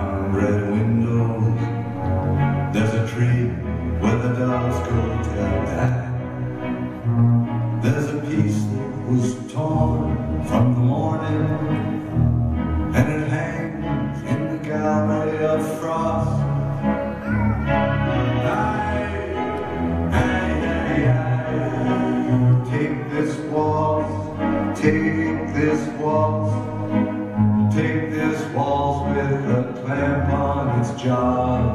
neon red windows. There's a tree where the dogs go to die. There's a piece that was torn from the morning, and it hangs in the gallery of frost. Take this waltz, take this waltz, take this waltz with a clamp on its jaws.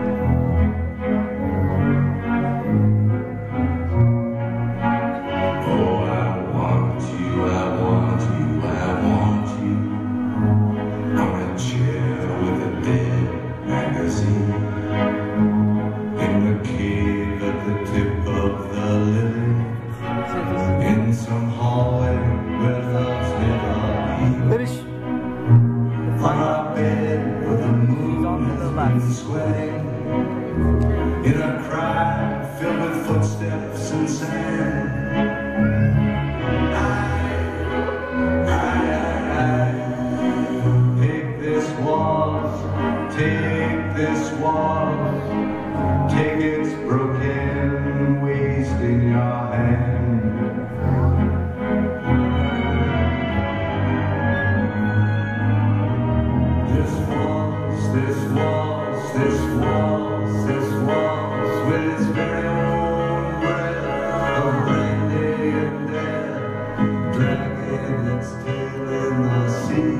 Oh, I want you, I want you, I want you on a chair with a dead magazine, in the cave at the tip of the lily, in some hallway where love's never been. On our bed where the moon has been sweating, in a crowd filled with footsteps and sand. Take this waltz, take this waltz, take its broken waist in your hand. This waltz, this waltz, this waltz, this waltz, with its very own breath of brandy and death, dragging its tail in the sea.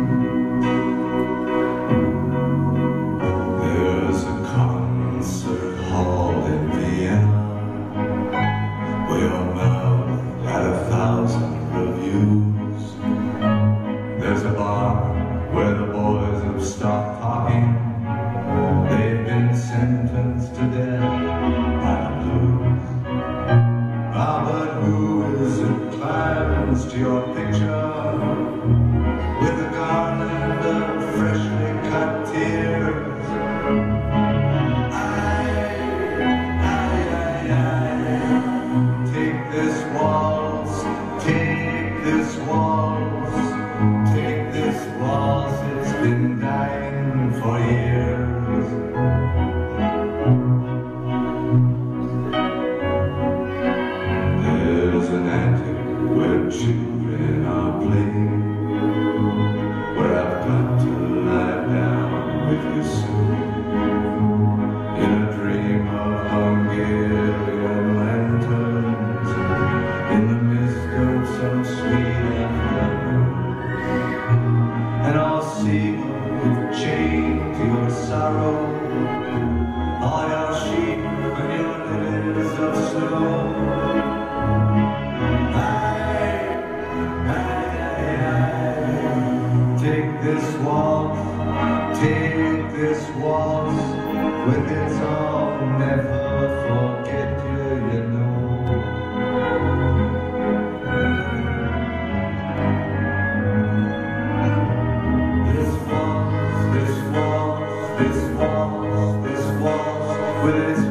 There's a concert hall in Vienna, where your mouth had 1,000 reviews. There's a bar where the boys have stopped talking. They've been sentenced to death by the blues. Ah, but who is it climbs to your picture with a garland of freshly cut tears? Take this waltz, take this waltz, take this waltz, it's been dying for years. There's an attic where children are playing, where I've got to lie down with you soon, in a dream of Hungarian lanterns, in the mist of some sweet afternoon. And I'll see you've chained to your sorrow, all your sheep and your lilies of snow. Take this waltz, take this waltz, with its all never forget you, you know. This waltz, this waltz, this waltz, this waltz, with its